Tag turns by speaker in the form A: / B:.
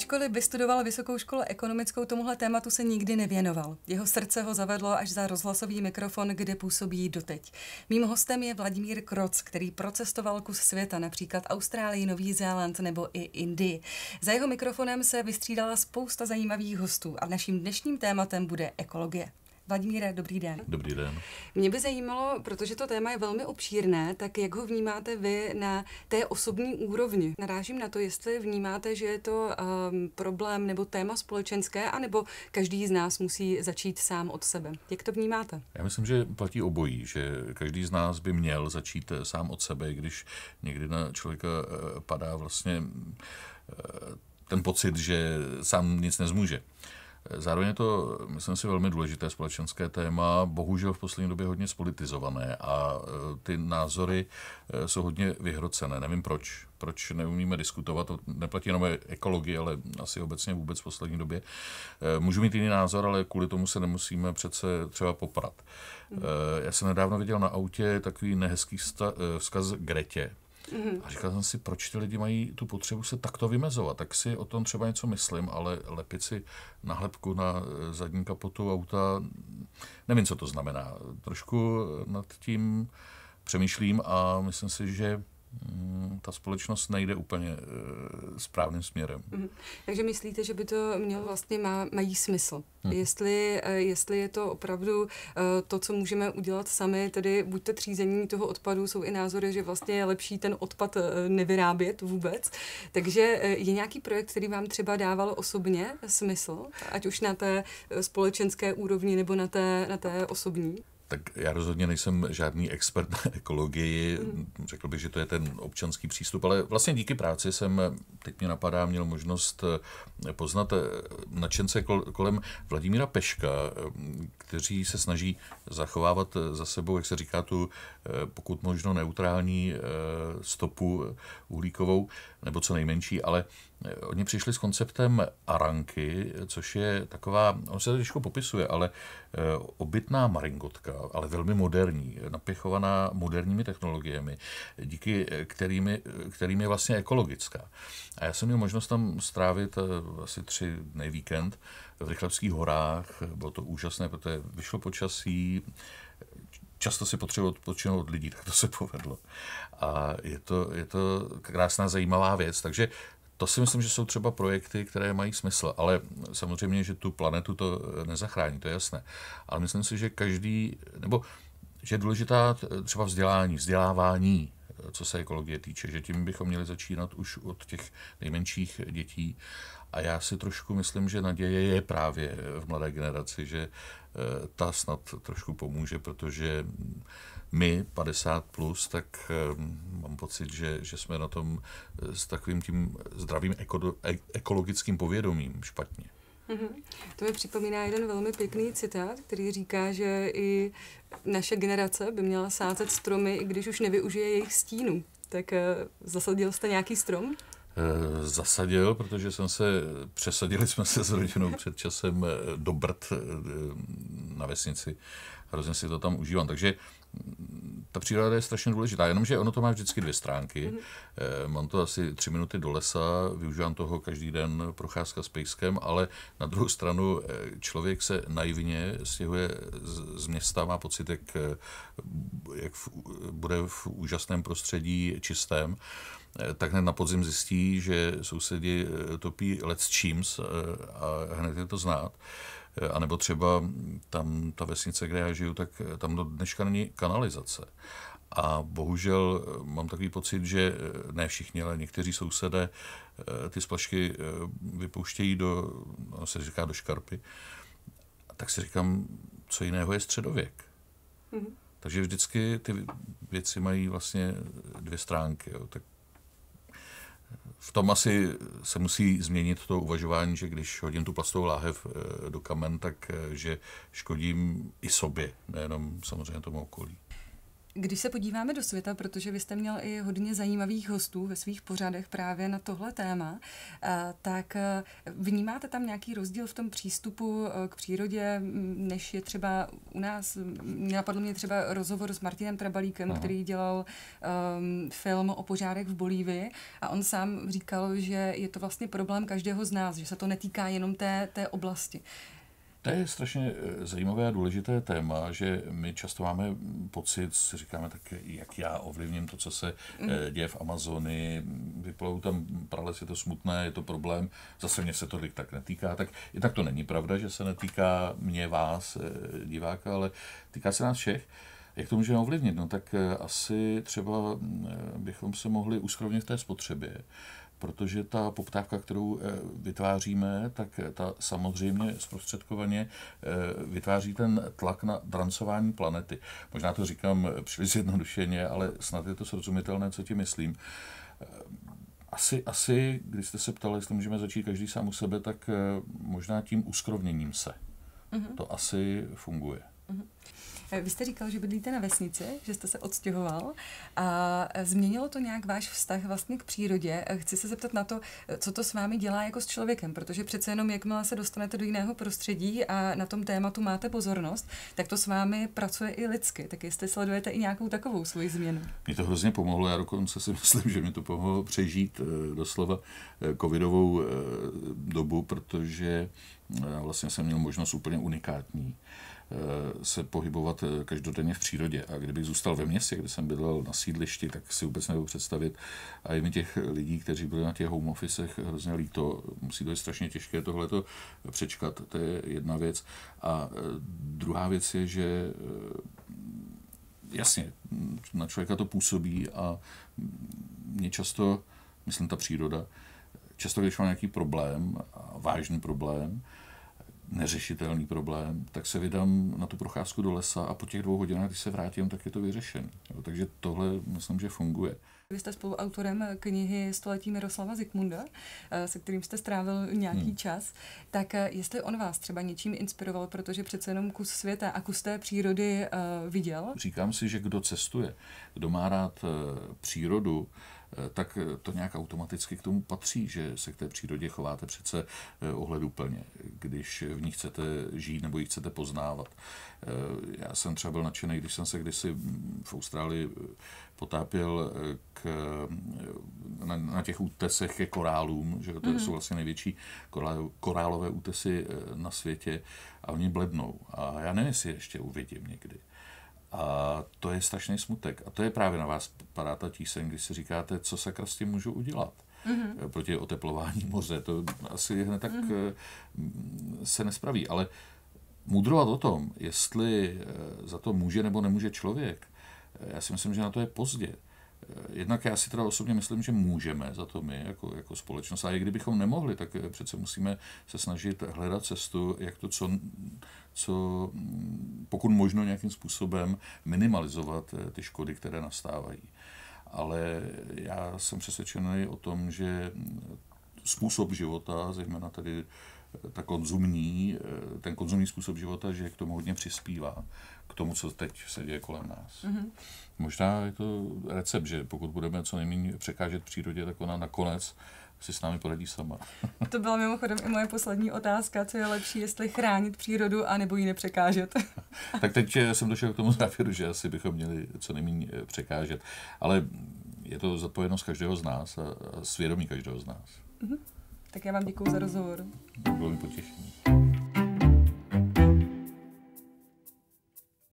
A: ačkoliv vystudoval Vysokou školu ekonomickou, tomuhle tématu se nikdy nevěnoval. Jeho srdce ho zavedlo až za rozhlasový mikrofon, kde působí doteď. Mým hostem je Vladimír Kroc, který procestoval kus světa, například Austrálii, Nový Zéland nebo i Indii. Za jeho mikrofonem se vystřídala spousta zajímavých hostů a naším dnešním tématem bude ekologie. Vladimíre, dobrý den.
B: Dobrý den.
A: Mě by zajímalo, protože to téma je velmi obšírné, tak jak ho vnímáte vy na té osobní úrovni? Narážím na to, jestli vnímáte, že je to problém nebo téma společenské, anebo každý z nás musí začít sám od sebe. Jak to vnímáte?
B: Já myslím, že platí obojí, že každý z nás by měl začít sám od sebe, když někdy na člověka padá vlastně ten pocit, že sám nic nezmůže. Zároveň je to, myslím si, velmi důležité společenské téma, bohužel v poslední době hodně spolitizované a ty názory jsou hodně vyhrocené. Nevím proč. Proč neumíme diskutovat, to neplatí jenom ekologii, ale asi obecně vůbec v poslední době. Můžu mít jiný názor, ale kvůli tomu se nemusíme přece třeba poprat. Já jsem nedávno viděl na autě takový nehezký vzkaz Gretě. A říkal jsem si, proč ty lidi mají tu potřebu se takto vymezovat. Tak si o tom třeba něco myslím, ale lepit si nálepku na zadní kapotu auta, nevím, co to znamená. Trošku nad tím přemýšlím a myslím si, že ta společnost nejde úplně správným směrem.
A: Takže myslíte, že by to mělo vlastně mají smysl? Jestli je to opravdu to, co můžeme udělat sami, tedy buď to třízení toho odpadu, jsou i názory, že vlastně je lepší ten odpad nevyrábět vůbec. Takže je nějaký projekt, který vám třeba dával osobně smysl, ať už na té společenské úrovni nebo na té osobní?
B: Tak já rozhodně nejsem žádný expert na ekologii, řekl bych, že to je ten občanský přístup, ale vlastně díky práci jsem, teď mě napadá, měl možnost poznat nadšence kolem Vladimíra Peška, kteří se snaží zachovávat za sebou, jak se říká, tu pokud možno neutrální stopu uhlíkovou, nebo co nejmenší, ale oni přišli s konceptem aranky, což je taková, on se to těžko popisuje, ale obytná maringotka, ale velmi moderní, napěchovaná moderními technologiemi, díky kterým je vlastně ekologická. A já jsem měl možnost tam strávit asi 3 dny víkend v Rychlebských horách, bylo to úžasné, protože vyšlo počasí, často si potřebuji odpočinout od lidí, tak to se povedlo. A je to krásná, zajímavá věc, takže to si myslím, že jsou třeba projekty, které mají smysl, ale samozřejmě, že tu planetu to nezachrání, to je jasné. Ale myslím si, že že je důležitá třeba vzdělávání, co se ekologie týče, že tím bychom měli začínat už od těch nejmenších dětí. A já si trošku myslím, že naděje je právě v mladé generaci, že ta snad trošku pomůže, protože my, 50+, tak mám pocit, že jsme na tom s takovým tím zdravým ekologickým povědomím špatně.
A: To mi připomíná jeden velmi pěkný citát, který říká, že i naše generace by měla sázet stromy, i když už nevyužije jejich stínu. Tak zasadil jste nějaký strom?
B: Zasadil, protože přesadili jsme se s rodinou před časem do Brd na vesnici. Hrozně si to tam užívám. Takže ta příroda je strašně důležitá, jenomže ono to má vždycky 2 stránky. Mám to asi 3 minuty do lesa, využívám toho každý den, procházka s pejskem, ale na druhou stranu člověk se naivně stěhuje z města, má pocit, jak bude v úžasném prostředí čistém, tak hned na podzim zjistí, že sousedi topí lecčíms a hned je to znát. A nebo třeba tam ta vesnice, kde já žiju, tak tam do dneška není kanalizace. A bohužel mám takový pocit, že ne všichni, ale někteří sousedé ty splašky vypouštějí se říká do škarpy. A tak si říkám, co jiného je středověk. Takže vždycky ty věci mají vlastně 2 stránky. Jo. Tak v tom asi se musí změnit to uvažování, že když hodím tu plastovou láhev do kamen, tak že škodím i sobě, nejenom samozřejmě tomu okolí.
A: Když se podíváme do světa, protože vy jste měl i hodně zajímavých hostů ve svých pořadech právě na tohle téma, tak vnímáte tam nějaký rozdíl v tom přístupu k přírodě, než je třeba u nás? Napadl mě třeba rozhovor s Martinem Trabalíkem, který dělal film o požárech v Bolívii a on sám říkal, že je to vlastně problém každého z nás, že se to netýká jenom té oblasti.
B: To je strašně zajímavé a důležité téma, že my často máme pocit, si říkáme tak, jak já ovlivním to, co se děje v Amazonii, vypalou tam prales, je to smutné, je to problém, zase mě se to tak netýká, tak i tak to není pravda, že se netýká mě, vás, diváka, ale týká se nás všech. Jak to můžeme ovlivnit? No tak asi třeba bychom se mohli uskrovnit v té spotřebě, protože ta poptávka, kterou vytváříme, tak ta samozřejmě zprostředkovaně vytváří ten tlak na drancování planety. Možná to říkám příliš zjednodušeně, ale snad je to srozumitelné, co tím myslím. Asi, když jste se ptali, jestli můžeme začít každý sám u sebe, tak možná tím uskrovněním se. To asi funguje.
A: Vy jste říkal, že bydlíte na vesnici, že jste se odstěhoval a změnilo to nějak váš vztah vlastně k přírodě. Chci se zeptat na to, co to s vámi dělá jako s člověkem, protože přece jenom jakmile se dostanete do jiného prostředí a na tom tématu máte pozornost, tak to s vámi pracuje i lidsky. Tak jestli sledujete i nějakou takovou svoji změnu.
B: Mě to hrozně pomohlo, já dokonce si myslím, že mi to pomohlo přežít doslova covidovou dobu, protože vlastně jsem měl možnost úplně unikátní se pohybovat každodenně v přírodě. A kdybych zůstal ve městě, kde jsem bydlel na sídlišti, tak si vůbec nebudu představit. A i mi těch lidí, kteří byli na těch home officech, hrozně líto. Musí to být strašně těžké tohleto přečkat. To je jedna věc. A druhá věc je, že jasně, na člověka to působí a mě často, myslím ta příroda, často když mám nějaký problém, vážný problém, neřešitelný problém, tak se vydám na tu procházku do lesa a po těch 2 hodinách, když se vrátím, tak je to vyřešené. Takže tohle myslím, že funguje.
A: Vy jste spoluautorem knihy Století Miroslava Zikmunda, se kterým jste strávil nějaký čas. Tak jestli on vás třeba něčím inspiroval, protože přece jenom kus světa a kus té přírody viděl? Říkám
B: si, že kdo cestuje, kdo má rád přírodu, tak to nějak automaticky k tomu patří, že se k té přírodě chováte přece ohleduplně, když v ní chcete žít nebo ji chcete poznávat. Já jsem třeba byl nadšený, když jsem se kdysi v Austrálii potápěl na těch útesech ke korálům, že to jsou vlastně největší korálové útesy na světě a oni blednou. A já nevím, jestli ještě uvidím někdy. A to je strašný smutek. A to je právě na vás padá ta tíseň, když si říkáte, co sakra s tím můžu udělat proti oteplování moře. To asi hned tak se nespraví. Ale mudrovat o tom, jestli za to může nebo nemůže člověk, já si myslím, že na to je pozdě. Jednak já si teda osobně myslím, že můžeme za to my jako společnost. A i kdybychom nemohli, tak přece musíme se snažit hledat cestu, jak to co pokud možno nějakým způsobem minimalizovat ty škody, které nastávají. Ale já jsem přesvědčený o tom, že způsob života, zejména tady ten konzumní způsob života, že k tomu hodně přispívá, k tomu, co teď se děje kolem nás. Možná je to recept, že pokud budeme co nejméně překážet přírodě, tak ona nakonec si s námi poradí sama.
A: To byla mimochodem i moje poslední otázka, co je lepší, jestli chránit přírodu, anebo ji nepřekážet.
B: Tak teď jsem došel k tomu závěru, že asi bychom měli co nejméně překážet. Ale je to zodpovědnost každého z nás a svědomí každého z nás.
A: Tak já vám děkuju za rozhovor.
B: Bylo mi potěšení.